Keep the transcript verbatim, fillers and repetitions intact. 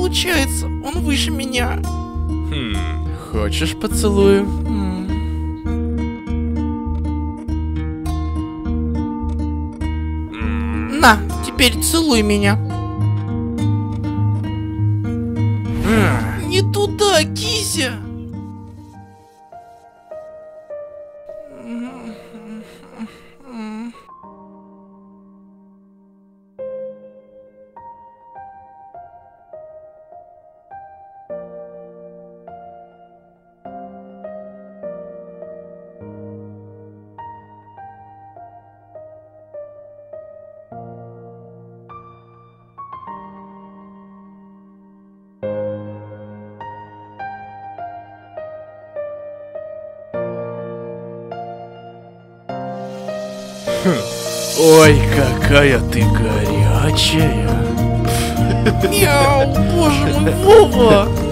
получается, он выше меня. Хм, хочешь поцелую? На, теперь целуй меня. Не туда, кися. Ой, какая ты горячая. Мяу, боже мой, Вова.